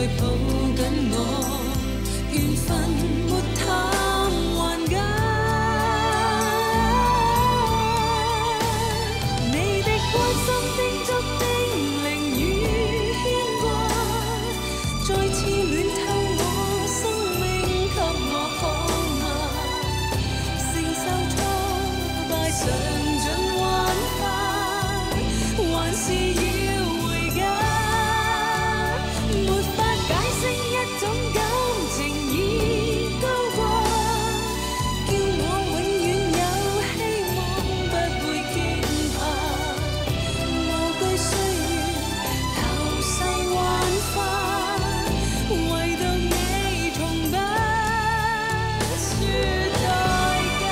抱緊我，緣分沒貪還假。你的關心叮囑叮嚀與牽掛，再次暖透我生命，給我好嗎？承受挫敗嘗盡玩法，還是要回家。沒法解釋一種感情已高掛，叫我永遠有希望，不會驚怕。無懼歲月流逝幻化，唯獨你從不說代價。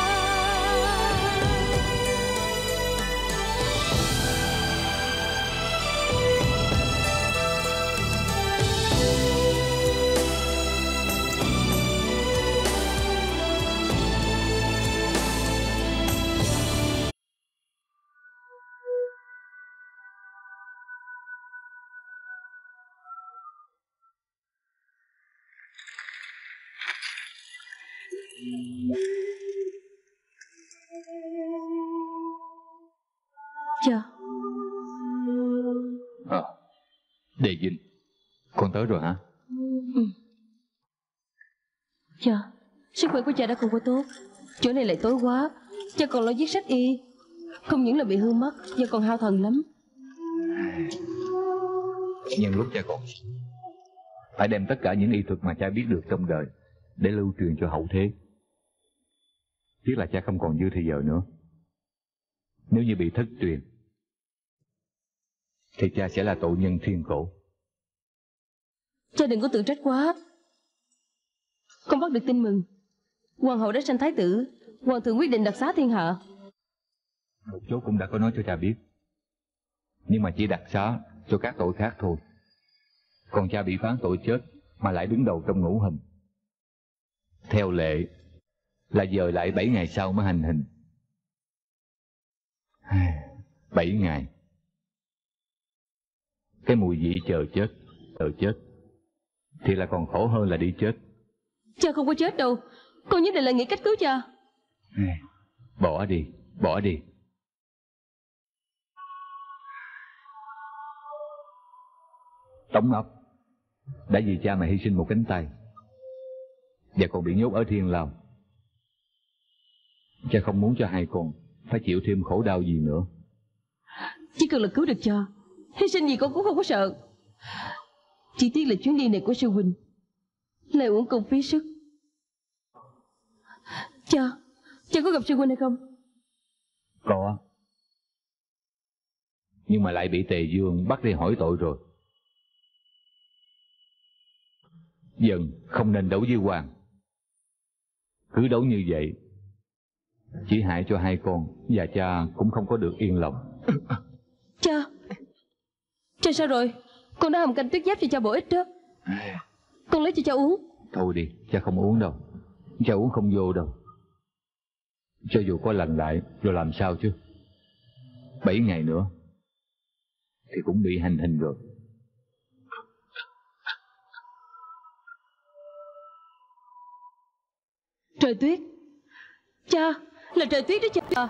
Cha. Đề Dinh, con tới rồi hả? Cha, sức khỏe của cha đã không có tốt. Chỗ này lại tối quá. Cha còn lo viết sách y. Không những là bị hư mắt, cha còn hao thần lắm. Nhân lúc cha còn phải đem tất cả những y thuật mà cha biết được trong đời để lưu truyền cho hậu thế. Tiếc là cha không còn dư thời giờ nữa. Nếu như bị thất truyền thì cha sẽ là tội nhân thiên cổ. Cha đừng có tự trách quá. Con bắt được tin mừng. Hoàng hậu đã sanh thái tử. Hoàng thượng quyết định đặc xá thiên hạ. Một số cũng đã có nói cho cha biết, nhưng mà chỉ đặc xá cho các tội khác thôi. Còn cha bị phán tội chết mà lại đứng đầu trong ngũ hình. Theo lệ là dời lại 7 ngày sau mới hành hình. 7 ngày. Cái mùi vị chờ chết thì là còn khổ hơn là đi chết. Cha không có chết đâu. Con nhất định là nghĩ cách cứu cha. Bỏ đi. Tống ấp đã vì cha mà hy sinh một cánh tay và còn bị nhốt ở thiên lao. Cha không muốn cho hai con phải chịu thêm khổ đau gì nữa. Chỉ cần là cứu được cha, hy sinh gì con cũng không có sợ. Chỉ tiếc là chuyến đi này của sư huynh lại uổng công phí sức. Cha có gặp sư huynh hay không? Có. Nhưng mà lại bị Tề Dương bắt đi hỏi tội rồi. Dần không nên đấu với Hoàng. Cứ đấu như vậy chỉ hại cho hai con, và cha cũng không có được yên lòng. Cha sao rồi? Con đã hầm canh tuyết giáp cho cha bổ ích đó. Con lấy cho cha uống. Thôi đi, cha không uống đâu. Cha uống không vô đâu. Cho dù có lành lại rồi làm sao chứ. 7 ngày nữa thì cũng bị hành hình rồi. Trời tuyết. Cha, là trời tuyết đó cha.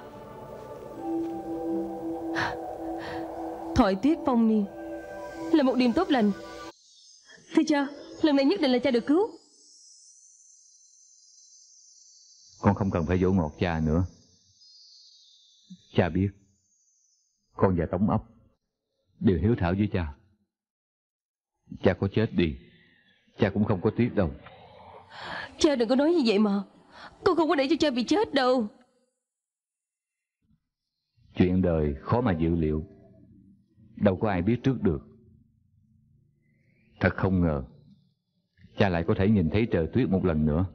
Thoại tuyết phong niên là một điềm tốt lành. Thưa cha, lần này nhất định là cha được cứu. Con không cần phải dỗ ngọt cha nữa. Cha biết con và Tống ấp đều hiếu thảo với cha. Cha có chết đi, cha cũng không có tiếc đâu. Cha đừng có nói như vậy mà. Con không có để cho cha bị chết đâu. Chuyện đời khó mà dự liệu, đâu có ai biết trước được. Thật không ngờ cha lại có thể nhìn thấy trời tuyết một lần nữa.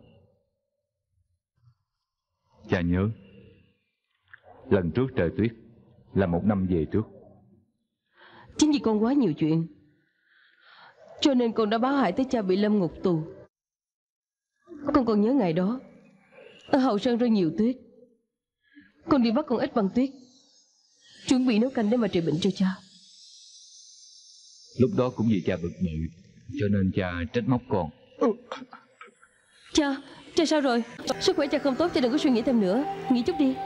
Cha nhớ lần trước trời tuyết là 1 năm về trước. Chính vì con quá nhiều chuyện, cho nên con đã báo hại tới cha bị lâm ngục tù. Con còn nhớ ngày đó ở hậu sơn rơi nhiều tuyết. Con đi bắt con ếch băng tuyết, chuẩn bị nấu canh để mà trị bệnh cho cha. Lúc đó cũng vì cha bực bội cho nên cha trách móc con. Cha sao rồi? Sức khỏe cha không tốt, cha đừng có suy nghĩ thêm nữa. Nghỉ chút đi.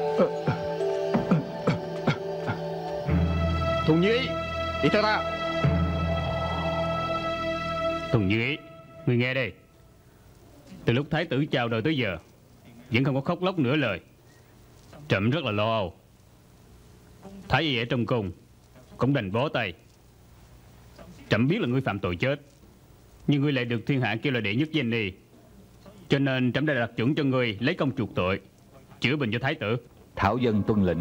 Thuần Như Ý, đi theo ta. Thuần Như Ý, ngươi nghe đây. Từ lúc thái tử chào đời tới giờ vẫn không có khóc lóc nửa lời. Trẫm rất là lo âu. Thái y ở trong cung cũng đành bó tay. Trẫm biết là ngươi phạm tội chết, nhưng ngươi lại được thiên hạ kêu là đệ nhất danh đi, cho nên trẫm đã đặt chuẩn cho ngươi lấy công chuộc tội, chữa bệnh cho thái tử. Thảo dân tuân lệnh.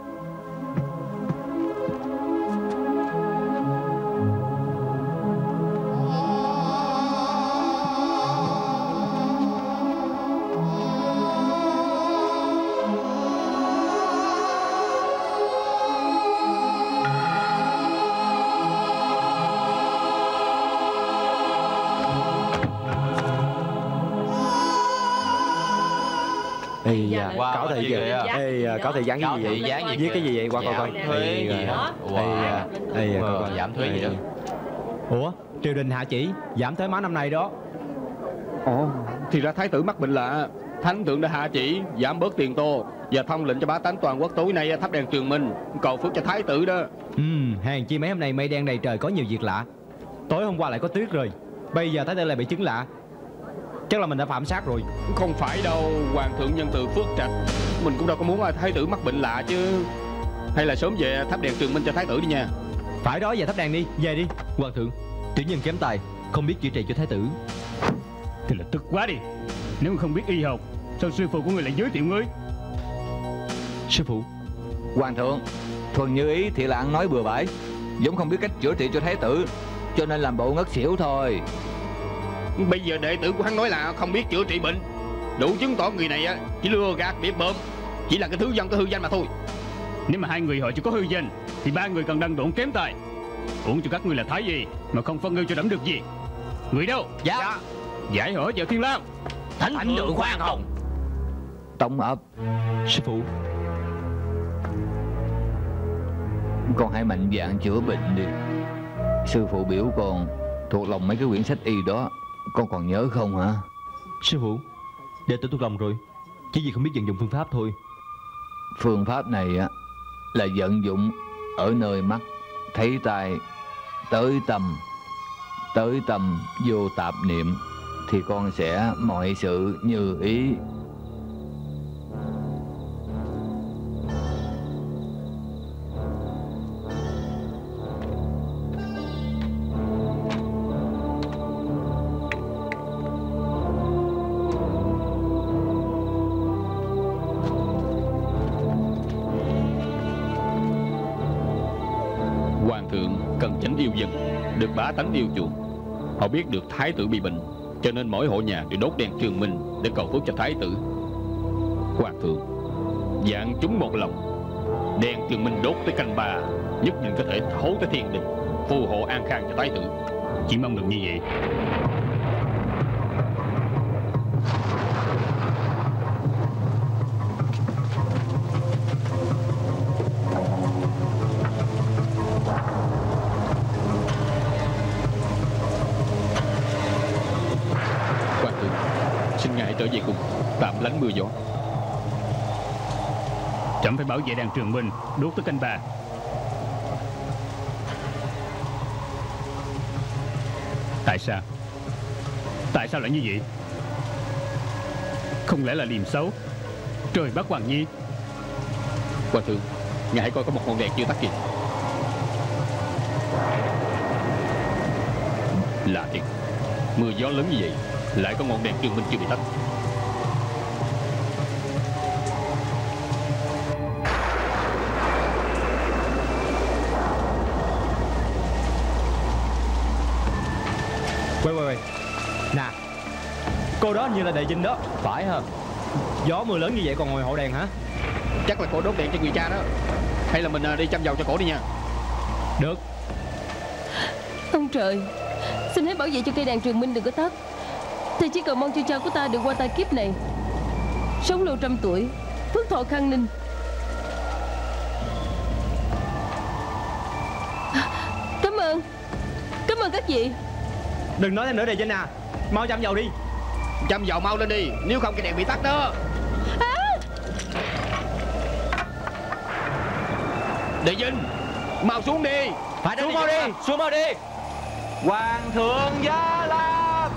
Có thể có thể dán cái gì vậy? Viết cái gì vậy? Qua coi coi. Thuế gì hả? Giảm thuế gì đó. Ủa, triều đình hạ chỉ giảm thuế má năm nay đó. Ồ, thì ra thái tử mắc bệnh lạ. Thánh thượng đã hạ chỉ giảm bớt tiền tô và thông lệnh cho bá tánh toàn quốc tối nay thắp đèn Trường Minh cầu phước cho thái tử đó. Hèn chi mấy hôm nay mây đen đầy trời, có nhiều việc lạ. Tối hôm qua lại có tuyết rồi, bây giờ thái tử lại bị chứng lạ. Chắc là mình đã phạm sát rồi. Không phải đâu, hoàng thượng nhân từ phước trạch. Mình cũng đâu có muốn thái tử mắc bệnh lạ chứ. Hay là sớm về thắp đèn Trường Minh cho thái tử đi nha. Phải đó, về thắp đèn đi, về đi. Hoàng thượng, tiểu nhân kém tài, không biết chữa trị cho thái tử. Thì là tức quá đi. Nếu không biết y học, sao sư phụ của người lại giới thiệu ngươi? Sư phụ. Hoàng thượng, Thuần Như Ý thì là ăn nói bừa bãi, giống không biết cách chữa trị cho thái tử, cho nên làm bộ ngất xỉu thôi. Bây giờ đệ tử của hắn nói là không biết chữa trị bệnh, đủ chứng tỏ người này chỉ lừa gạt bịp bợm, chỉ là cái thứ dân có hư danh mà thôi. Nếu mà hai người họ chỉ có hư danh thì ba người còn đần độn kém tài. Uổng cho các ngươi là thái gì mà không phân ưu cho đẫm được gì. Người đâu? Dạ. Giải hỏi vào Thiên Lang. Thánh thượng khoan hồng. Tông ập. Sư phụ, con hãy mạnh dạn chữa bệnh đi. Sư phụ biểu con thuộc lòng mấy cái quyển sách y đó, con còn nhớ không hả? sư phụ, đệ tử thuộc lòng rồi, chỉ vì không biết vận dụng phương pháp thôi. Phương pháp này là vận dụng ở nơi mắt, thấy tai, tới tâm vô tạp niệm, thì con sẽ mọi sự như ý. Cần chánh yêu dân, được bá tánh yêu chuộng. Họ biết được thái tử bị bệnh, cho nên mỗi hộ nhà đều đốt đèn Trường Minh để cầu phước cho thái tử. Hoàng thượng, vạn chúng một lòng, đèn Trường Minh đốt tới canh 3 nhất định có thể thấu tới thiên đình, phù hộ an khang cho thái tử. Chỉ mong được như vậy. Trở về cùng tạm lánh mưa gió. Trẫm phải bảo vệ đàn Trường Minh đốt tới canh 3. Tại sao lại như vậy? Không lẽ là liềm xấu, trời bắt Hoàng Nhi? Hoàng thượng, ngài hãy coi có một ngọn đèn chưa tắt kìa. Lạ thiệt, mưa gió lớn như vậy lại có ngọn đèn Trường Minh chưa bị tắt. Quay nè, cô đó như là Đề Vinh đó. phải hả? Gió mưa lớn như vậy còn ngồi hộ đèn hả? Chắc là cổ đốt đèn cho người cha đó. Hay là mình đi châm dầu cho cổ đi nha. Được. Ông trời, xin hãy bảo vệ cho cây đèn Trường Minh đừng có tắt. Thầy chỉ cầu mong cho cha của ta được qua tai kiếp này, sống lâu trăm tuổi, phước thọ khang ninh. Cảm ơn các vị. Đừng nói thêm nữa Đề Vinh à. Mau châm dầu đi. Châm dầu mau lên đi, nếu không cái đèn bị tắt đó. Đề Vinh, mau xuống đi. Phải xuống mau đi. Xuống mau đi. Hoàng thượng Gia Lam.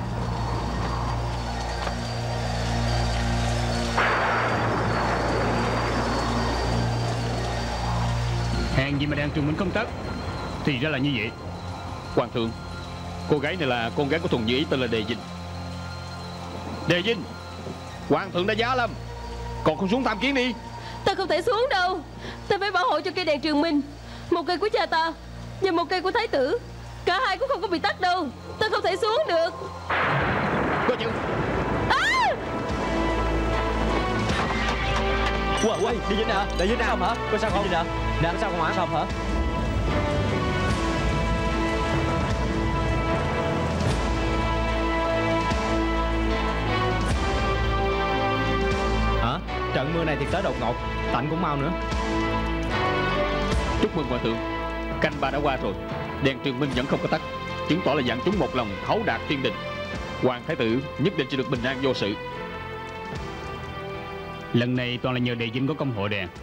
Hèn gì mà đang trường minh công tắc. Thì ra là như vậy. Hoàng thượng, cô gái này là con gái của Thuần Như Ý tên là Đề Vinh. Đề Vinh, Hoàng thượng đã giá lâm, còn không xuống tham kiến đi. Ta không thể xuống đâu. Ta phải bảo hộ cho cây đèn trường minh. Một cây của cha ta và một cây của thái tử. Cả hai cũng không có bị tắt đâu. Ta không thể xuống được. Có chịu. Ui, Đề Vinh hả? Đề Vinh nào hả? Có sao không? Nè, có sao không hả? Sao hả? Hả? Trận mưa này thì tới đột ngột, tạnh cũng mau nữa. Chúc mừng Hoàng thượng, canh ba đã qua rồi, đèn trường minh vẫn không có tắt, chứng tỏ là dặn chúng một lòng thấu đạt thiên đình. Hoàng thái tử nhất định sẽ được bình an vô sự. Lần này toàn là nhờ Đề Vinh có công hộ đèn.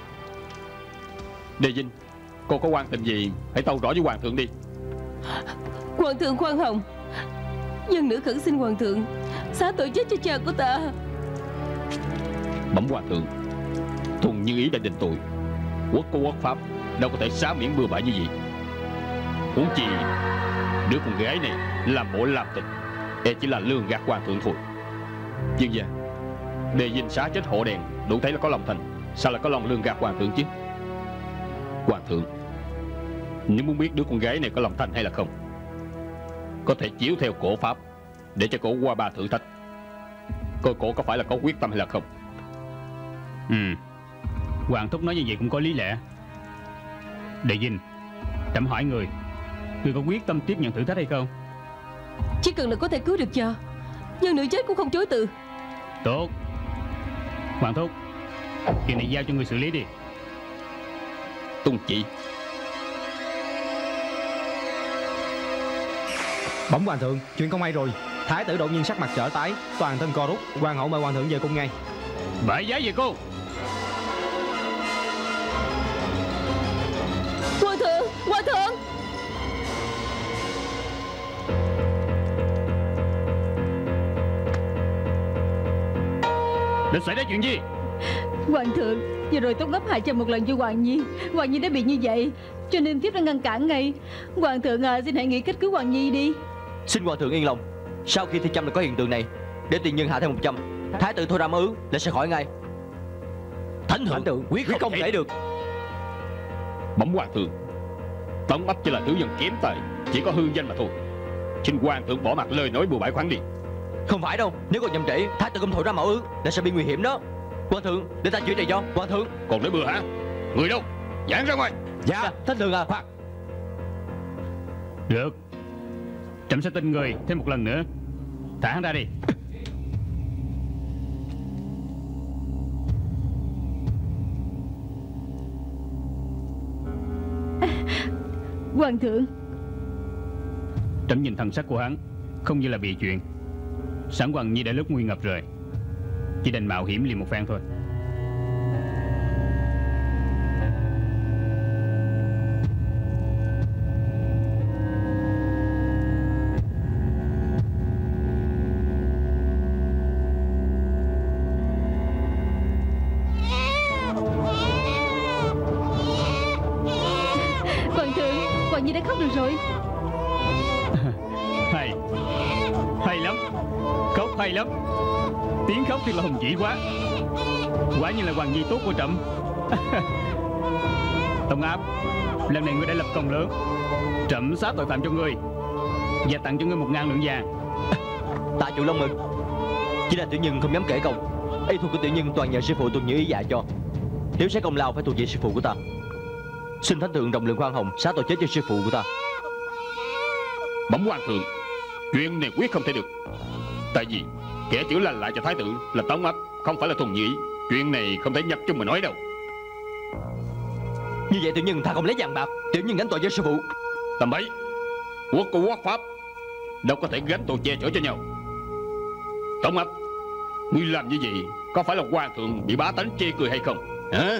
Đề Vinh, cô có quan tình gì hãy tâu rõ với Hoàng thượng đi. Hoàng thượng khoan hồng. Dân nữ khẩn xin Hoàng thượng xá tội chết cho cha của ta. Bẩm Hoàng thượng, Thuần Như Ý đã định tội, quốc có quốc pháp, đâu có thể xá miễn bừa bãi như vậy. Huống chi đứa con gái này làm bộ làm tịch, e chỉ là lường gạt Hoàng thượng thôi. Dương gia, Đề Vinh xá chết hộ đèn đủ thấy là có lòng thành, sao lại có lòng lường gạt Hoàng thượng chứ? Hoàng thượng, nếu muốn biết đứa con gái này có lòng thành hay là không, có thể chiếu theo cổ pháp để cho cổ qua ba thử thách, coi cổ có phải là có quyết tâm hay là không. Hoàng thúc nói như vậy cũng có lý lẽ. Đề Vinh, trẫm hỏi người có quyết tâm tiếp nhận thử thách hay không? Chỉ cần là có thể cứu được cha, dân nữ chết cũng không chối từ. Tốt. Hoàng thúc, chuyện này giao cho người xử lý đi. Tuân chỉ. Bẩm Hoàng thượng, chuyện không may rồi. Thái tử đột nhiên sắc mặt trở tái, toàn thân co rút. Hoàng hậu mời Hoàng thượng về cung ngay. Bãi giá về cô. Hoàng thượng, Hoàng thượng. Đã xảy ra chuyện gì? Hoàng thượng, vừa rồi Tống Gấp hại cho một lần cho Hoàng Nhi. Hoàng Nhi đã bị như vậy, cho nên thiếp đã ngăn cản ngay. Hoàng thượng à, xin hãy nghĩ cách cứu Hoàng Nhi đi. Xin Hoàng thượng yên lòng. Sau khi thi châm là có hiện tượng này, để tiền nhân hạ thêm 1 châm, thái tử thôi ra ứ là sẽ khỏi ngay. Thánh thượng quyết không thể được. Bẩm Hoàng thượng, Tống Ấp chỉ là thứ dân kém tài, chỉ có hư danh mà thôi. Xin Hoàng thượng bỏ mặt lời nói bừa bãi khoáng đi. Không phải đâu, nếu còn nhầm trễ, thái tử không thôi ra ứ là sẽ bị nguy hiểm đó. Hoàng thượng, để ta chuyện này cho Hoàng thượng. Còn nói bừa hả? Người đâu? Giảng ra ngoài. Dạ, thánh thượng à. Khoan. Được, trẫm sẽ tin người thêm một lần nữa. Thả hắn ra đi. Hoàng thượng. Trẫm nhìn thần sắc của hắn không như là bị chuyện. Sẵn Hoàng Nhi đã lúc nguy ngập rồi, chỉ đành mạo hiểm liền một phen thôi. Hoàng thượng, Hoàng Nhi đã khóc được rồi. Hay lắm, khóc hay lắm. Tiếng khóc thì là hùng vĩ quá. Quả như là Hoàng Nhi tốt của trẫm. Tông Áp, lần này ngươi đã lập công lớn. Trẫm xá tội phạm cho ngươi và tặng cho ngươi 1000 lượng vàng. Tạ chủ Long mừng. Chỉ là tiểu nhân không dám kể công. Y thuật của tiểu nhân toàn nhờ sư phụ Tuần Như Ý dạy cho. Nếu sẽ công lao phải thuộc về sư phụ của ta. Xin thánh thượng rộng lượng khoan hồng, xá tội chết cho sư phụ của ta. Bẩm Hoàng thượng, chuyện này quyết không thể được. Tại vì kẻ chữa lành lại cho thái tử là Tống Ấp, không phải là Thuần Như Ý. Chuyện này không thể nhập cho mình nói đâu. Như vậy tiểu nhân thà không lấy vàng bạc, tiểu nhân gánh tội cho sư phụ. Tầm bậy, quốc của quốc pháp, đâu có thể gánh tội che chở cho nhau. Tống ấp, ngươi làm như vậy có phải là hoàng thượng bị bá tánh chê cười hay không hả?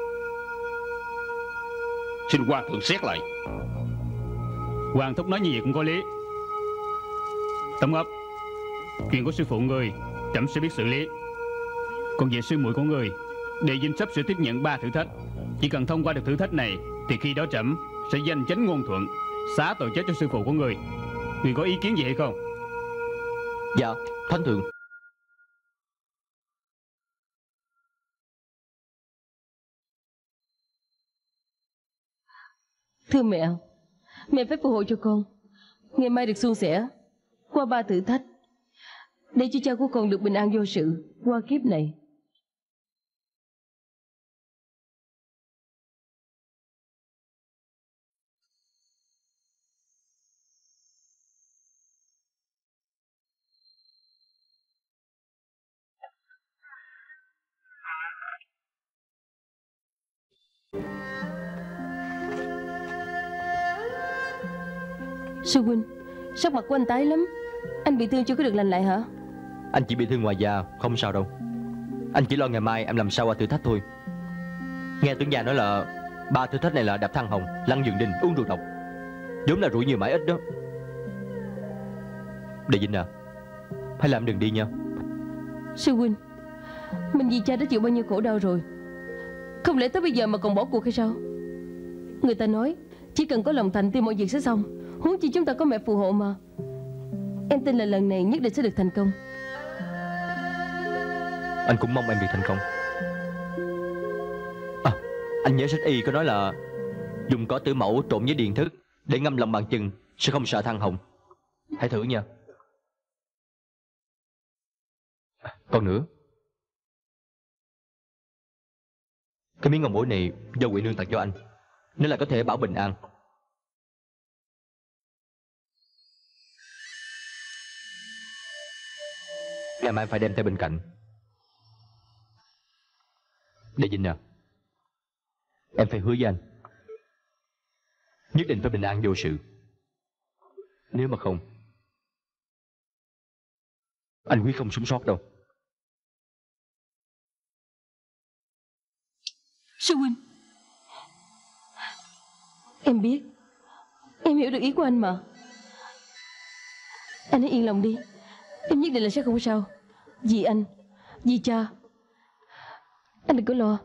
Xin hoàng thượng xét lại. Hoàng thúc nói như vậy cũng có lý. Tống ấp, chuyện của sư phụ ngươi trẫm sẽ biết xử lý. Còn về sư muội của ngươi, Đệ Dinh sắp sẽ tiếp nhận 3 thử thách. Chỉ cần thông qua được thử thách này thì khi đó trẫm sẽ danh chánh ngôn thuận, xá tội chết cho sư phụ của ngươi. Ngươi có ý kiến gì hay không? Dạ thánh thượng. Thưa mẹ, mẹ phải phù hộ cho con ngày mai được suôn sẻ, qua 3 thử thách, để cho cha của con được bình an vô sự qua kiếp này. Sư huynh, sắc mặt của anh tái lắm. Anh bị thương chưa có được lành lại hả? Anh chỉ bị thương ngoài da, không sao đâu. Anh chỉ lo ngày mai em làm sao qua thử thách thôi. Nghe tướng già nói là 3 thử thách này là đạp thang hồng, lăn giường đình, uống rượu độc. Vốn là rủi nhiều mãi ít đó. Đệ Dinh à, hay là em đừng đi nha. Sư huynh, mình vì cha đã chịu bao nhiêu khổ đau rồi, không lẽ tới bây giờ mà còn bỏ cuộc hay sao? Người ta nói chỉ cần có lòng thành thì mọi việc sẽ xong. Huống chi chúng ta có mẹ phù hộ mà. Em tin là lần này nhất định sẽ được thành công. Anh cũng mong em được thành công. À, anh nhớ sách y có nói là dùng cỏ tử mẫu trộn với điền thức để ngâm lòng bàn chân sẽ không sợ than hồng. Hãy thử nha. Còn nữa, cái miếng ngọc bội này do Quỷ Nương tặng cho anh, nên là có thể bảo bình an. Ngày mai em phải đem theo bên cạnh. Đệ Dinh à, em phải hứa với anh, nhất định phải bình an vô sự. Nếu mà không, anh quyết không sống sót đâu. Sư huynh, em biết, em hiểu được ý của anh mà. Anh hãy yên lòng đi, em nhất định là sẽ không sao. Vì anh, vì cha, anh đừng có lo.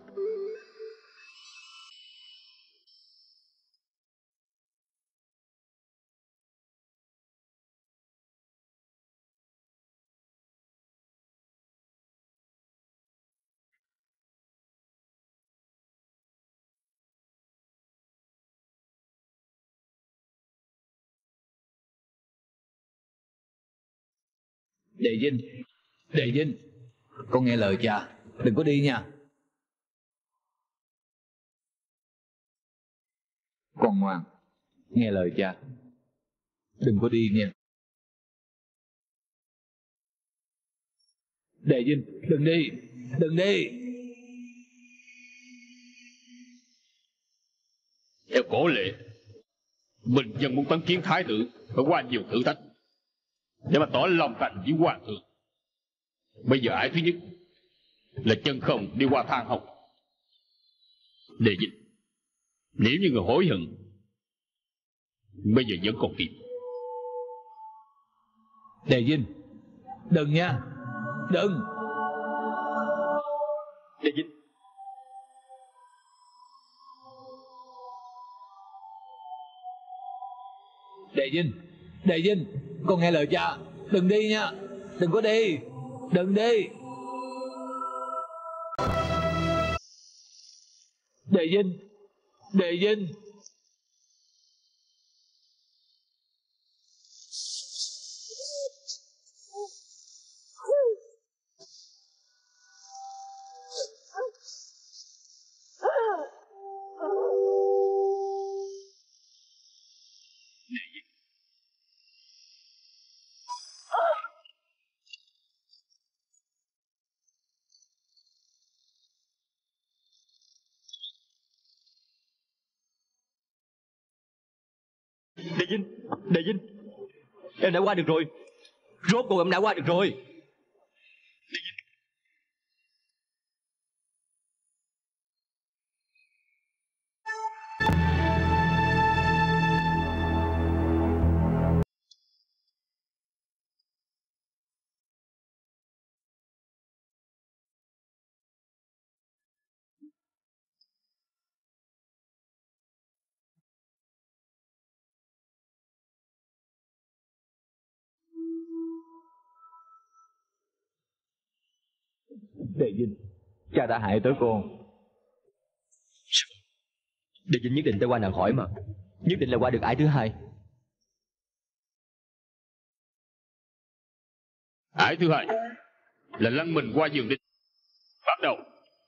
Đệ Dinh, con nghe lời cha, đừng có đi nha. Con ngoan, nghe lời cha, đừng có đi nha. Đệ Dinh, đừng đi, đừng đi. Theo cổ lệ, bình dân muốn tấn kiến thái tử phải qua nhiều thử thách để mà tỏ lòng thành với hoàng thượng. Bây giờ ải thứ nhất là chân không đi qua than hồng. Đệ Dinh, nếu như người hối hận, bây giờ vẫn còn kịp. Đệ Dinh, đừng nha, đừng. Đệ Dinh, Đệ Dinh, Đệ Dinh, con nghe lời cha, đừng đi nha, đừng có đi, đừng đi. Đệ Dinh, Đệ Dinh. Đệ Dinh, Đệ Dinh, Em đã qua được rồi. Rốt cuộc em đã qua được rồi. Đề Vinh, cha đã hại tới con. Đề Vinh nhất định tới qua nàng hỏi mà. Nhất định là qua được ải thứ hai. Ải thứ hai là lăn mình qua giường đinh. Bắt đầu.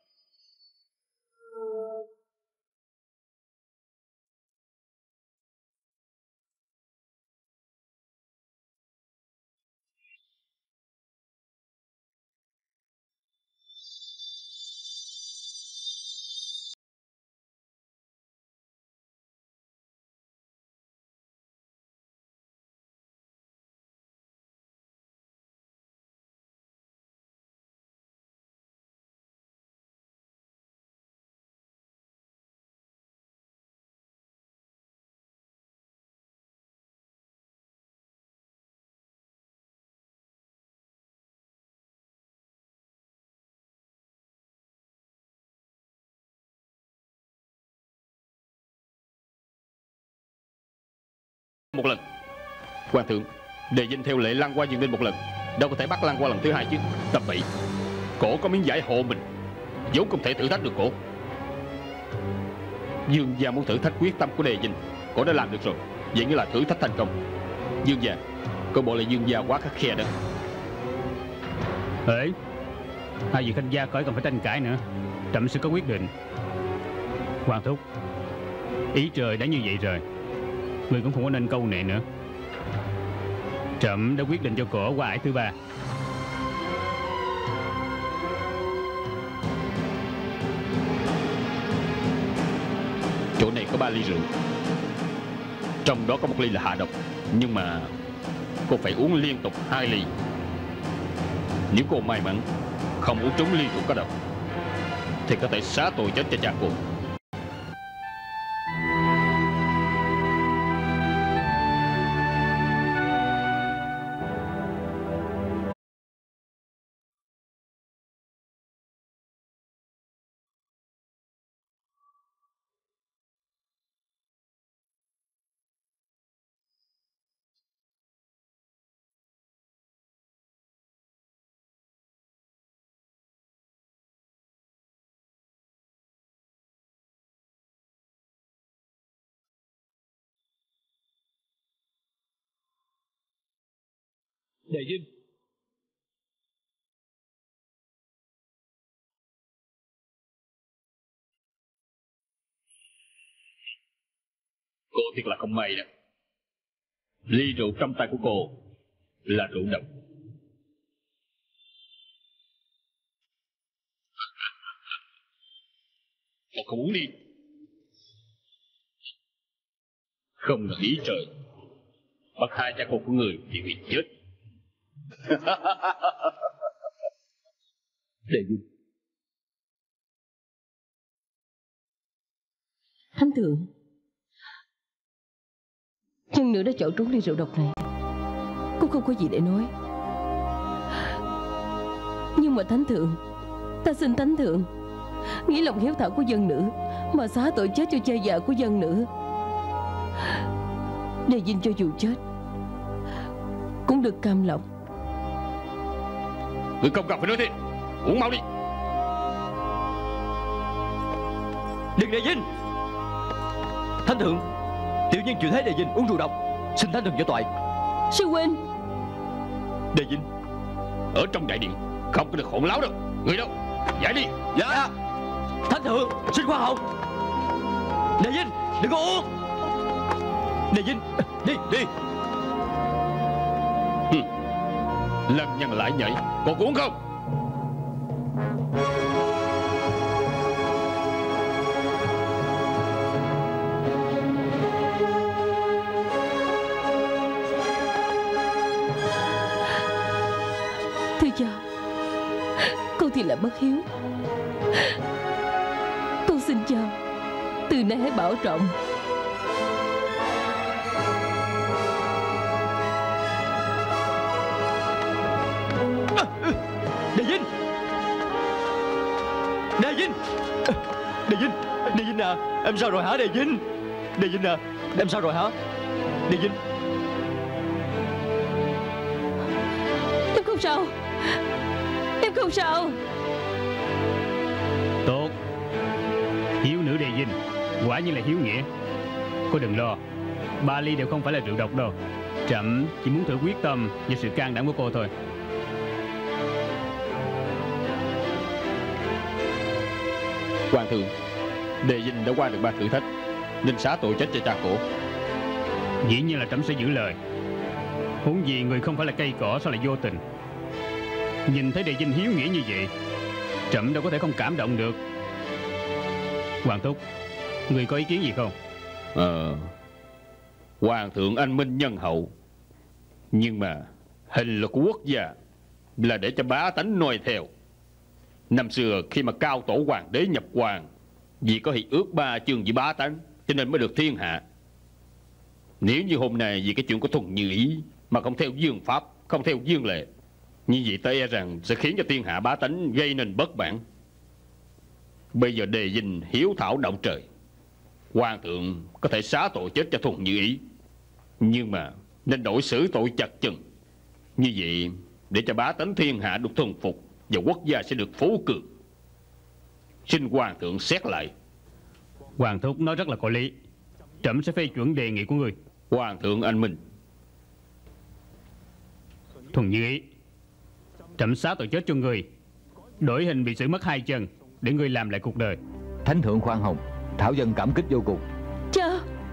Một lần. Hoàng thượng, Đề Vinh theo lệ lăn qua giường đinh một lần, đâu có thể bắt lăn qua lần thứ hai chứ. Tập 7. Cổ có miếng vải hộ mình, vốn không thể thử thách được cổ. Dương gia muốn thử thách quyết tâm của Đề Vinh, cổ đã làm được rồi, vậy nghĩa là thử thách thành công. Dương gia, coi bộ là Dương gia quá khắt khe đó. Hễ, hai vị khanh gia khỏi cần phải tranh cãi nữa, trẫm sẽ có quyết định. Hoàng thúc, ý trời đã như vậy rồi, người cũng không có nên câu nệ nữa. Trẫm đã quyết định cho cổ qua ải thứ ba. Chỗ này có 3 ly rượu, trong đó có 1 ly là hạ độc, nhưng mà cô phải uống liên tục 2 ly. Nếu cô may mắn không uống trúng ly rượu có độc thì có thể xá tội chết cho cha cô. Đề Vinh, Cô thiệt là không may đó. Ly rượu trong tay của cô là rượu độc. Cô không uống đi. Không là ý trời, bắt hai cha con của người thì bị chết. Đề Vinh, Thánh thượng, nhân nữ đã chọn trúng ly rượu độc này, cũng không có gì để nói. Nhưng mà thánh thượng, ta xin thánh thượng nghĩ lòng hiếu thảo của dân nữ mà xá tội chết cho cha già của dân nữ. Đề Vinh cho dù chết cũng được cam lòng. Người không cần phải nói thế, uống mau đi. Đừng, Đề Vinh. Thánh thượng, tiểu nhân chịu thấy Đề Vinh uống rượu độc, xin thánh thượng cho toại. Sư huynh. Đề Vinh, ở trong đại điện không có được hỗn láo đâu. Người đâu, giải đi. Dạ. Thánh thượng, xin khoan hồng. Đề Vinh, đừng có uống. Đề Vinh, đi, đi. Lần nhân lại nhảy, còn uống không? chuyện là bất hiếu. Con xin cha từ nay hãy bảo trọng. Đề Vinh! Đề Vinh! Đề Vinh! Đề Vinh à! Em sao rồi hả Đề Vinh? Đề Vinh à! Em sao rồi hả? Đề Vinh! Em không sao. Em không sao. Tốt. Hiếu nữ Đề Vinh quả nhiên là hiếu nghĩa. Cô đừng lo, 3 ly đều không phải là rượu độc đâu. Trẫm chỉ muốn thử quyết tâm và sự can đảm của cô thôi. Hoàng thượng, Đề Vinh đã qua được 3 thử thách nên xá tội chết cho cha cổ. Dĩ nhiên là trẫm sẽ giữ lời. Huống gì người không phải là cây cỏ sao lại vô tình. Nhìn thấy Đề Vinh hiếu nghĩa như vậy, trẫm đâu có thể không cảm động được. Hoàng thúc, người có ý kiến gì không? Hoàng thượng anh minh nhân hậu, nhưng mà hình luật của quốc gia là để cho bá tánh noi theo. Năm xưa khi mà cao tổ hoàng đế nhập hoàng, vì có hiệp ước 3 chương với bá tánh cho nên mới được thiên hạ. Nếu như hôm nay vì cái chuyện của Thuần Như Ý mà không theo dương pháp, không theo dương lệ, như vậy ta e rằng sẽ khiến cho thiên hạ bá tánh gây nên bất mãn. Bây giờ Đề Vinh hiếu thảo động trời, hoàng thượng có thể xá tội chết cho Thuần Như Ý, nhưng mà nên đổi xử tội chặt chừng. Như vậy để cho bá tánh thiên hạ được thuần phục và quốc gia sẽ được phú cường. Xin hoàng thượng xét lại. Hoàng thúc nói rất là có lý. Trẫm sẽ phê chuẩn đề nghị của người. Hoàng thượng anh minh. Thuần Như Ý, trẫm xá tội chết cho người, đổi hình bị xử mất 2 chân để ngươi làm lại cuộc đời. Thánh thượng khoan hồng, thảo dân cảm kích vô cùng. Cha,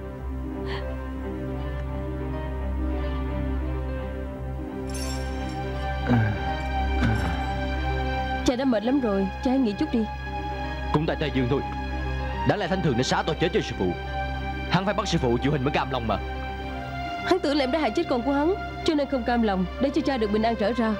cha đã mệt lắm rồi, cha hãy nghỉ chút đi. Cũng tại Tây Dương thôi. Đáng lẽ thánh thượng đã xá tội chết cho sư phụ. Hắn phải bắt sư phụ chịu hình mới cam lòng mà. Hắn tưởng là em đã hại chết con của hắn, cho nên không cam lòng để cho cha được bình an trở ra.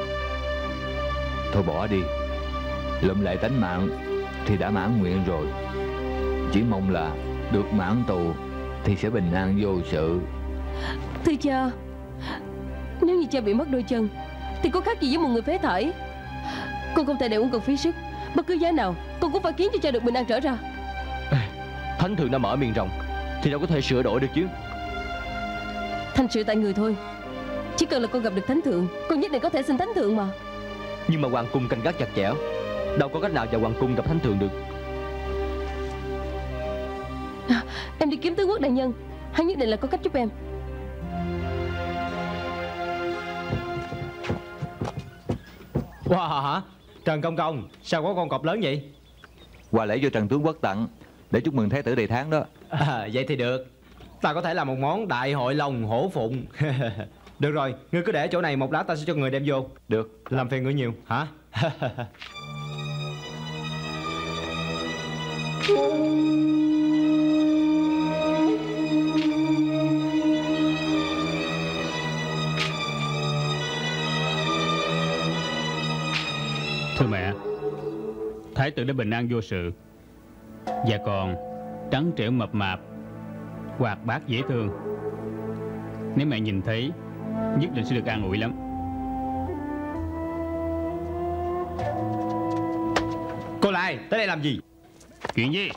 Thôi bỏ đi, lụm lại tánh mạng thì đã mãn nguyện rồi. Chỉ mong là được mãn tù thì sẽ bình an vô sự. Thưa cha, nếu như cha bị mất đôi chân thì có khác gì với một người phế thải. Con không thể để uổng công phí sức. Bất cứ giá nào con cũng phải khiến cho cha được bình an trở ra. Thánh thượng đã mở miệng rộng thì đâu có thể sửa đổi được chứ. Thành sự tại người thôi. Chỉ cần là con gặp được thánh thượng, con nhất định có thể xin thánh thượng mà. Nhưng mà hoàng cung canh gác chặt chẽ, đâu có cách nào vào hoàng cung gặp thánh thượng được. Em đi kiếm tướng quốc đại nhân, hắn nhất định là có cách giúp em. Wow hả? Trần Công Công, sao có con cọp lớn vậy? Quà lễ do Trần tướng quốc tặng để chúc mừng Thái tử đầy tháng đó. Vậy thì được. Ta có thể làm một món đại hội lòng hổ phụng. Được rồi, ngươi cứ để ở chỗ này một lát ta sẽ cho người đem vô. Được. Làm phiền ngươi nhiều hả? Thưa mẹ, thái tử đã bình an vô sự, và còn trắng trẻo mập mạp, hoạt bát dễ thương. Nếu mẹ nhìn thấy, nhất định sẽ được an ủi lắm. Cô lại, tới đây làm gì? Chuyện gì?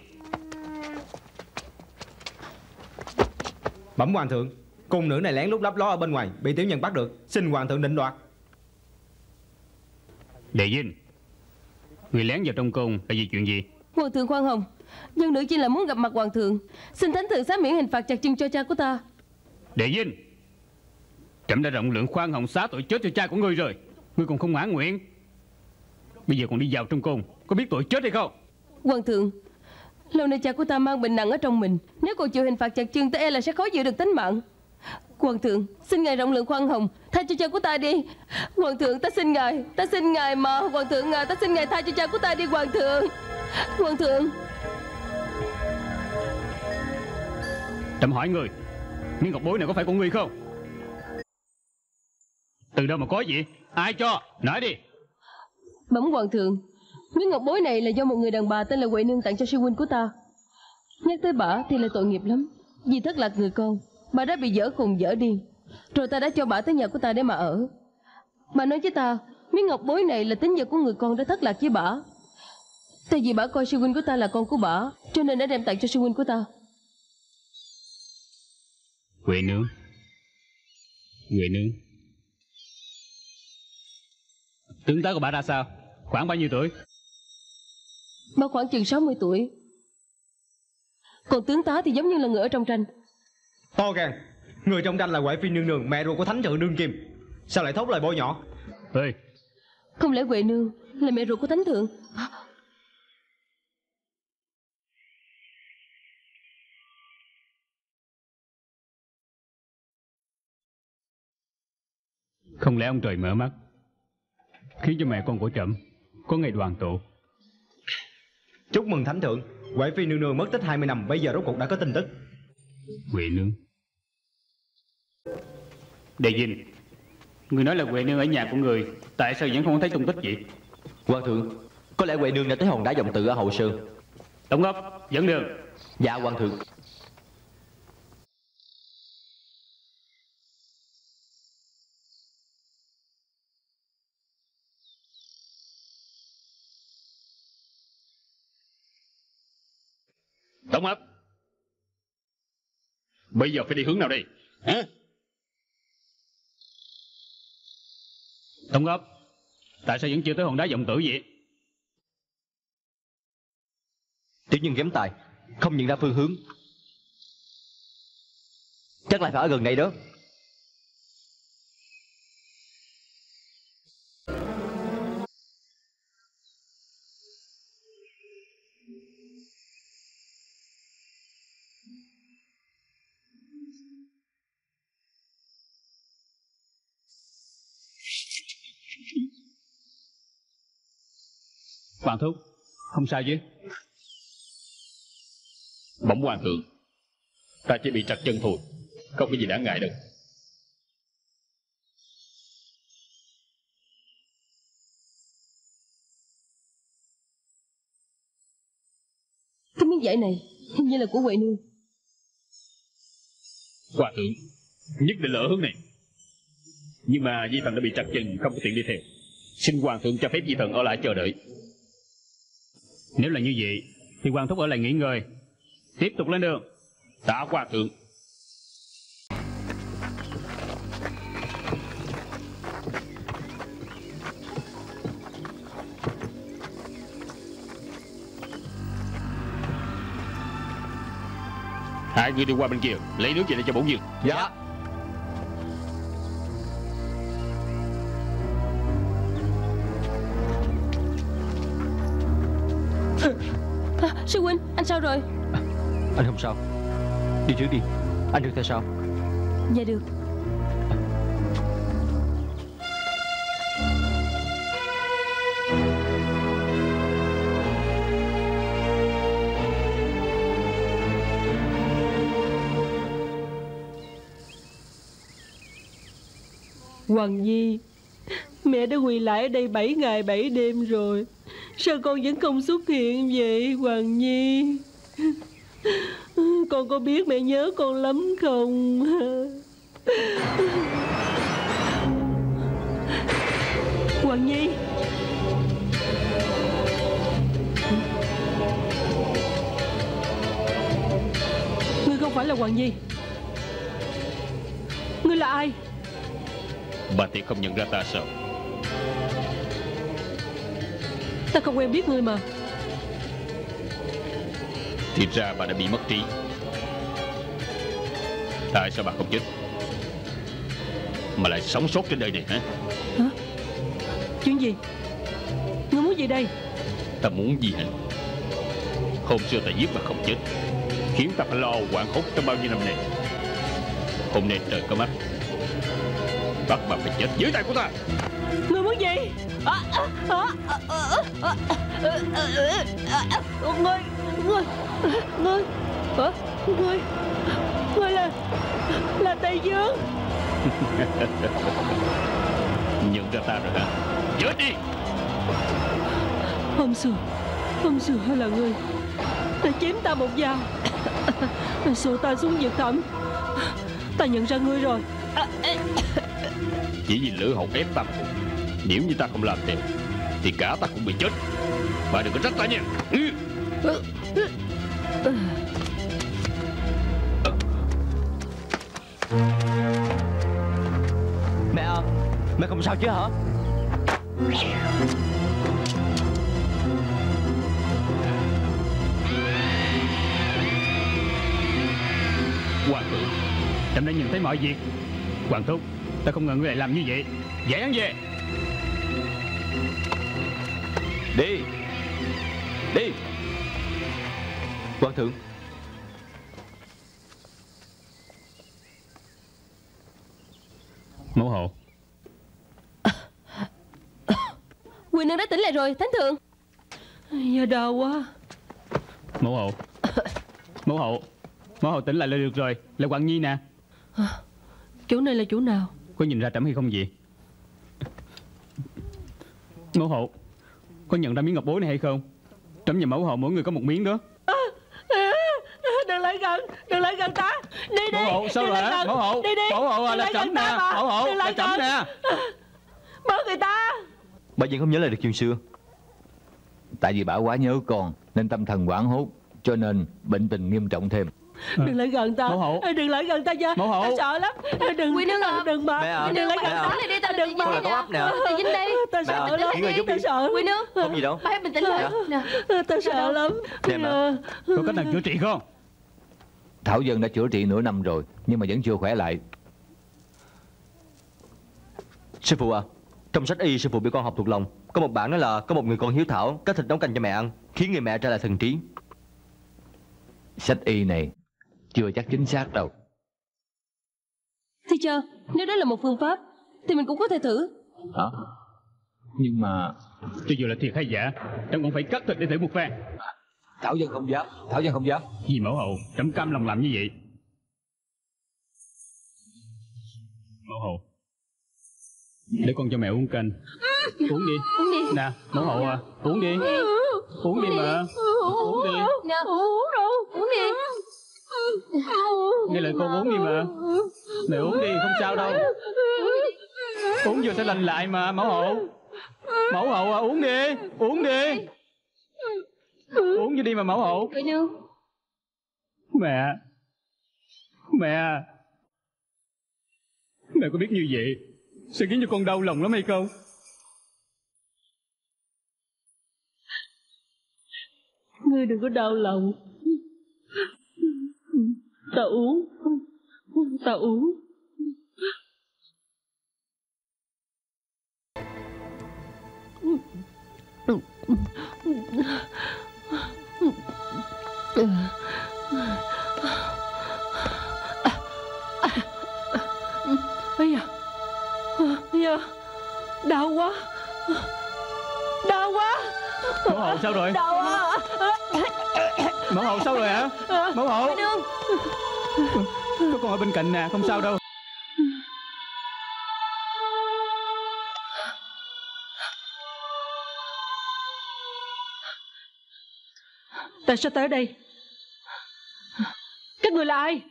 Bẩm hoàng thượng, cung nữ này lén lút lấp ló ở bên ngoài, bị tiểu nhân bắt được. Xin hoàng thượng định đoạt. Đề Vinh, người lén vào trong cung là vì chuyện gì? Hoàng thượng khoan hồng, dân nữ chỉ là muốn gặp mặt hoàng thượng, xin thánh thượng xá miễn hình phạt chặt chừng cho cha của ta. Đề Vinh, trẫm đã rộng lượng khoan hồng xá tội chết cho cha của ngươi rồi, ngươi còn không mãn nguyện. Bây giờ còn đi vào trong cung, có biết tội chết hay không? Hoàng thượng, lâu nay cha của ta mang bệnh nặng ở trong mình, nếu còn chịu hình phạt chặt chừng ta e là sẽ khó giữ được tính mạng. Hoàng thượng, xin ngài rộng lượng khoan hồng, tha cho cha của ta đi. Hoàng thượng, ta xin ngài mà. Hoàng thượng à, ta xin ngài tha cho cha của ta đi hoàng thượng. Hoàng thượng. Trẫm hỏi người, miếng ngọc bối này có phải của ngươi không? Từ đâu mà có vậy? Ai cho? Nói đi. Bẩm hoàng thượng, miếng ngọc bối này là do một người đàn bà tên là Huệ Nương tặng cho sư huynh của ta. Nhắc tới bả thì là tội nghiệp lắm. Vì thất lạc người con, bà đã bị dở khùng dở điên. Rồi ta đã cho bả tới nhà của ta để mà ở. Bà nói với ta, miếng ngọc bối này là tín vật của người con đã thất lạc với bả. Tại vì bả coi sư huynh của ta là con của bả, cho nên đã đem tặng cho sư huynh của ta. Huệ Nương. Huệ Nương. Tướng tá của bà ra sao? Khoảng bao nhiêu tuổi? Bả khoảng chừng 60 tuổi. Còn tướng tá thì giống như là người ở trong tranh. To gan, người trong tranh là Huệ Phi nương nương, mẹ ruột của thánh thượng đương kim. Sao lại thốt lời bôi nhọ? Ê, Không lẽ Huệ Nương là mẹ ruột của thánh thượng? không lẽ ông trời mở mắt khiến cho mẹ con của trẫm có ngày đoàn tụ? Chúc mừng thánh thượng, Huệ Phi nương nương mất tích 20 năm, bây giờ rốt cuộc đã có tin tức. Huệ Nương. Đề Dinh, người nói là Huệ Nương ở nhà của người, tại sao vẫn không thấy tung tích gì? Hoàng thượng, có lẽ Huệ Nương đã tới hòn đá dòng tự ở Hậu Sơn. Tổng ấp, dẫn đường. Dạ hoàng thượng. Tổng ấp, bây giờ phải đi hướng nào đây hả? Tổng ấp, tại sao vẫn chưa tới hòn đá vọng tử vậy? Tiểu nhân kém tài, không nhận ra phương hướng. Chắc là phải ở gần đây đó. Hoàng thúc, không sao chứ? Bẩm hoàng thượng, ta chỉ bị trật chân thôi, không có gì đáng ngại đâu. Cái miếng vải này hình như là của Huệ Nương. Hoàng thượng, nhất định là ở hướng này. Nhưng mà Di Thần đã bị trật chân, không có tiện đi theo. Xin hoàng thượng cho phép Di Thần ở lại chờ đợi. Nếu là như vậy thì Hoàng thúc ở lại nghỉ ngơi, tiếp tục lên đường. Tạ hoàng thượng. Hai người đi qua bên kia lấy nước về đây cho bổn dương. Dạ. Sư huynh, anh sao rồi? Anh không sao. Đi trước đi, anh được theo sau. Dạ được. Hoàng Nhi, mẹ đã quỳ lại ở đây 7 ngày 7 đêm rồi, sao con vẫn không xuất hiện vậy Hoàng Nhi? Con có biết mẹ nhớ con lắm không? Hoàng Nhi. Ngươi không phải là Hoàng Nhi. Ngươi là ai? Bà Tiệc không nhận ra ta sao? Ta không quen biết ngươi mà. Thì ra bà đã bị mất trí. Tại sao bà không chết mà lại sống sót trên đời này hả? Hả? Chuyện gì? Ngươi muốn gì đây? Ta muốn gì hả? Hôm xưa ta giết mà không chết, khiến ta phải lo hoảng hốt trong bao nhiêu năm nay. Hôm nay trời có mắt, bắt bà phải chết dưới tay của ta. Ngươi muốn gì? Ngươi là Tây Dương. Nhận ra ta rồi hả? Chết đi. Hôm xưa là ngươi đã chém ta một dao, xô ta xuống vực thẳm. Ta nhận ra ngươi rồi. Chỉ vì lửa hồn ép ta mà thôi. Nếu như ta không làm theo thì cả ta cũng bị chết. Bà đừng có trách ta nha. Mẹ à, mẹ không sao chứ hả? Hoàng thượng, trẫm đã nhìn thấy mọi việc. Hoàng thúc, ta không ngờ ngươi lại làm như vậy. Giải hắn về. Đi. Đi. Hoàng thượng. Mẫu hậu. Quỳ nương đã tỉnh lại rồi, thánh thượng. Giờ đau quá. Mẫu hậu. Mẫu hậu. Mẫu hậu tỉnh lại là được rồi. Là Hoàng Nhi nè. Chỗ này là chỗ nào? Có nhìn ra trẫm hay không vậy? Mẫu hậu, có nhận ra miếng ngọc bối này hay không? Trẫm và mẫu hậu mỗi người có một miếng đó. Đừng lại gần ta. Đi đi. Mẫu hậu sao rồi hả? Mẫu hậu. Đi đi. Mẫu hậu là trẫm nè. Mẫu hậu là trẫm nè. Bỏ người ta. Bà vẫn không nhớ lại được chuyện xưa. Tại vì bà quá nhớ con nên tâm thần hoảng hốt, cho nên bệnh tình nghiêm trọng thêm. Đừng lại gần ta. Mẫu hậu. Đừng lại gần ta nha. Mẫu hậu. Ta sợ lắm. Đừng. Quỳ nương à. Đừng mà. Mẹ à. Đừng lại gần ta. Này đi, ta đừng mà. Con là có ấp nè. Ta dính đây. Ta Mẹ à, sợ lắm. nghỉ ngơi chút Ta đi. sợ. Quỳ nương. Không gì đâu. Bà hãy bình tĩnh lại. Nè. Ta sợ lắm. Nè mà. Có cách nào chữa trị không? Thảo Dân đã chữa trị nửa năm rồi nhưng mà vẫn chưa khỏe lại. Sư phụ à, trong sách y sư phụ bị con học thuộc lòng có một bản nói là có một người con hiếu thảo cắt thịt nấu canh cho mẹ ăn, khiến người mẹ trở lại thần trí. Sách y này chưa chắc chính xác đâu. Thì chờ, nếu đó là một phương pháp thì mình cũng có thể thử. Hả? Nhưng mà Cho dù là thiệt hay giả, trẫm cũng phải cắt thịt để thử một phen. Thảo Dân không dám. Thảo Dân không dám. Vì mẫu hậu, trẫm cam lòng làm như vậy. Mẫu hậu, để con cho mẹ uống canh. Uống đi. Uống đi. Nè, mẫu hậu à, uống đi. Uống đi mà. Uống đi. Nè, uống rồi. Uống đi. Nghe lời con uống đi mà. Mẹ uống đi, không sao đâu. Uống vô sẽ lành lại mà, mẫu hậu. Mẫu hậu à, uống đi. Uống đi. Uống vô đi mà mẫu hậu. Quỳ nương. Mẹ. Mẹ. Mẹ có biết như vậy sẽ khiến cho con đau lòng lắm hay không? Ngươi đừng có đau lòng. Ta uống. Ta uống. Ây da. Ây da. Đau quá. Đau quá. Mẫu hậu sao rồi? Đau quá. Mẫu hậu sao rồi hả? Mẫu hậu. Quỳ nương. Có con ở bên cạnh nè, không sao đâu. Tại sao tới đây? Các người là ai?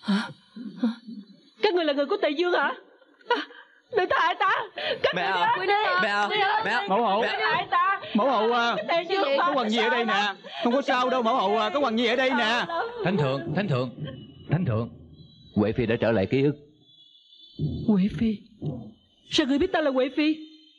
Các người là người của Tề Dương hả? Đừng có hại ta. Các Mẹ người à. đi. Mẹ à. Mẹ à. Mẫu hậu. Đừng có hại ta. Mẫu hậu à, Tề Dương có Hoàng Nhi ở đây nè. Không có sao đâu mẫu hậu à, có Hoàng Nhi ở đây nè. Thánh thượng, thánh thượng, thánh thượng. Huệ Phi đã trở lại ký ức. Huệ Phi? Sao người biết ta là Huệ Phi?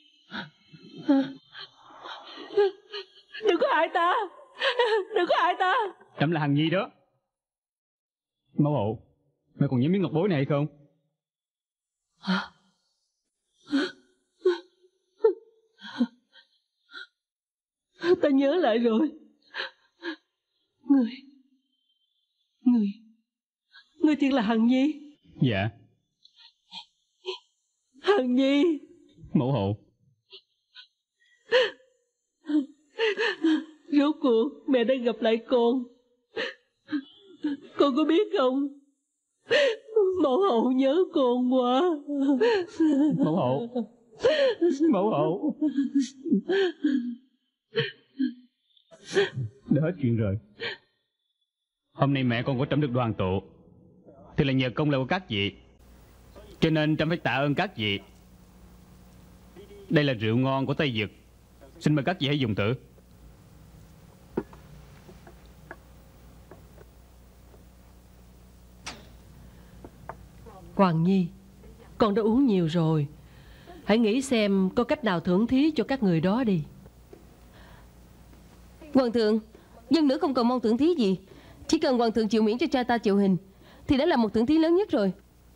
Đừng có hại ta. Đừng có hại ta. Trẫm là Hằng Nhi đó. Mẫu hậu, mẹ còn nhớ miếng ngọc bối này hay không? Ta nhớ lại rồi. Người thiệt là Hằng Nhi. Dạ. Hằng Nhi. Mẫu hậu. Rốt cuộc mẹ đã gặp lại con. Con có biết không? Mẫu hậu nhớ con quá. Mẫu hậu, Mẫu hậu. Đã hết chuyện rồi. Hôm nay mẹ con của Trẫm được đoàn tụ thì là nhờ công lao của các vị, cho nên Trẫm phải tạ ơn các vị. Đây là rượu ngon của Tây Vực, xin mời các vị hãy dùng thử. Hoàng Nhi, con đã uống nhiều rồi. Hãy nghĩ xem có cách nào thưởng thí cho các người đó đi. Hoàng thượng, dân nữ không cần mong thưởng thí gì. Chỉ cần hoàng thượng chịu miễn cho cha ta chịu hình thì đã là một thưởng thí lớn nhất rồi.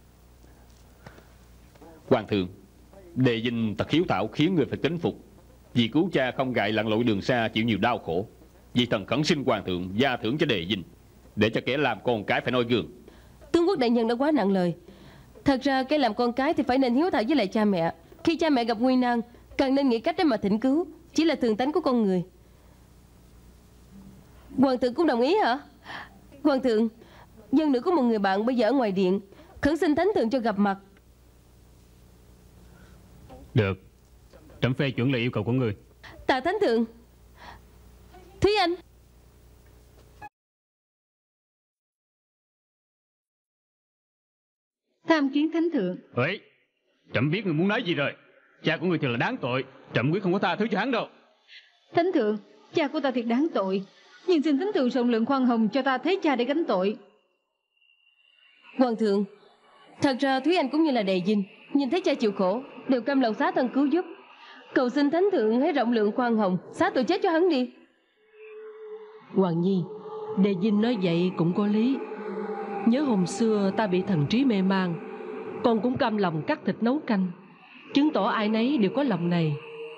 Hoàng thượng, Đề Dinh thật hiếu thảo khiến người phải kính phục. Vì cứu cha không ngại lặn lội đường xa chịu nhiều đau khổ. Vì thần khẩn xin hoàng thượng gia thưởng cho Đề Dinh, để cho kẻ làm con cái phải noi gương. Tướng quốc đại nhân đã quá nặng lời. Thật ra cái làm con cái thì phải nên hiếu thảo với lại cha mẹ. Khi cha mẹ gặp nguy nan, cần nên nghĩ cách để mà thỉnh cứu. Chỉ là thường tánh của con người. Hoàng thượng cũng đồng ý hả? Hoàng thượng, dân nữ có một người bạn bây giờ ở ngoài điện, khẩn xin thánh thượng cho gặp mặt. Được, Trẫm phê chuẩn lời yêu cầu của người. Tạ thánh thượng. Thúy Anh. Tham kiến thánh thượng. Ấy, Trẫm biết người muốn nói gì rồi. Cha của người thật là đáng tội, Trẫm quyết không có tha thứ cho hắn đâu. Thánh thượng, cha của ta thiệt đáng tội, nhưng xin thánh thượng rộng lượng khoan hồng cho ta thấy cha để gánh tội. Hoàng thượng, thật ra Thúy Anh cũng như là Đề Dinh, nhìn thấy cha chịu khổ đều cam lòng xá thân cứu giúp. Cầu xin thánh thượng hãy rộng lượng khoan hồng, xá tội chết cho hắn đi. Hoàng Nhi, Đề Dinh nói vậy cũng có lý. Nhớ hôm xưa ta bị thần trí mê man, con cũng cam lòng cắt thịt nấu canh, chứng tỏ ai nấy đều có lòng này.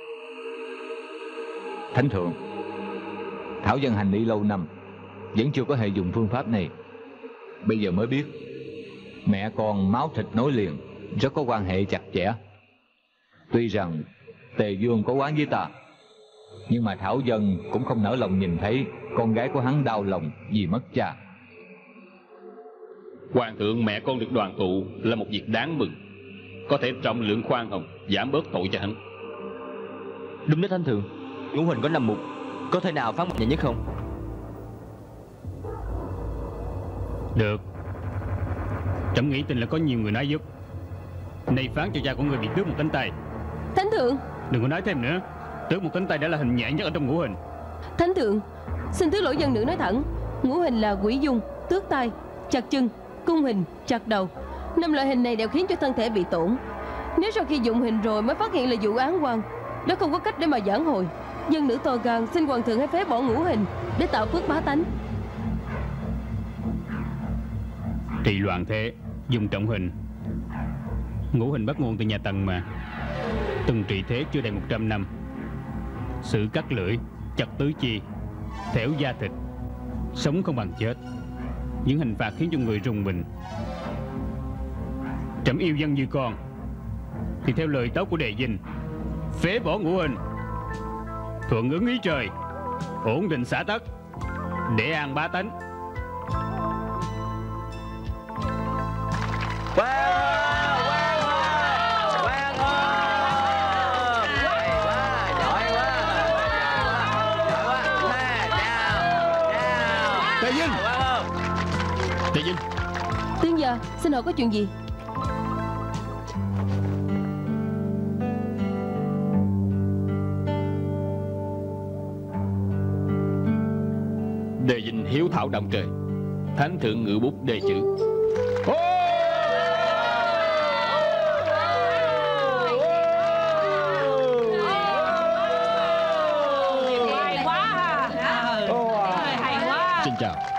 Thánh thượng, Thảo dân hành y lâu năm vẫn chưa có hề dùng phương pháp này. Bây giờ mới biết mẹ con máu thịt nối liền, rất có quan hệ chặt chẽ. Tuy rằng Tề Dương có oán với ta, nhưng mà Thảo dân cũng không nỡ lòng nhìn thấy con gái của hắn đau lòng vì mất cha. Hoàng thượng, mẹ con được đoàn tụ là một việc đáng mừng, có thể trọng lượng khoan hồng, giảm bớt tội cho hắn. Đúng đấy thánh thượng, ngũ hình có 5 mục, có thể nào phán một nhẹ nhất không? Được, Trẫm nghĩ tin là có nhiều người nói giúp. Nay phán cho cha của người bị tước một cánh tay. Thánh thượng, đừng có nói thêm nữa. Tước một cánh tay đã là hình nhẹ nhất ở trong ngũ hình. Thánh thượng, xin thứ lỗi dân nữ nói thẳng. Ngũ hình là quỷ dung, tước tay, chặt chân, cung hình, chặt đầu. 5 loại hình này đều khiến cho thân thể bị tổn. Nếu sau khi dụng hình rồi mới phát hiện là vụ án oan, đó không có cách để mà giảng hồi. Dân nữ to gan xin hoàng thượng hãy phế bỏ ngũ hình để tạo phước bá tánh. Trị loạn thế dùng trọng hình. Ngũ hình bắt nguồn từ nhà Tần mà, từng trị thế chưa đầy 100 năm. Sự cắt lưỡi, chặt tứ chi, thẻo da thịt, sống không bằng chết. Những hình phạt khiến cho người rùng mình. Trẫm yêu dân như con, thì theo lời tấu của Đề Dinh, phế bỏ ngũ hình, thuận ứng ý trời, ổn định xã tắc, để an bá tánh. Đề Dinh, Tiên gia, xin hỏi có chuyện gì? Đề Dinh hiếu thảo động trời, thánh thượng ngự bút đề chữ. Xin chào.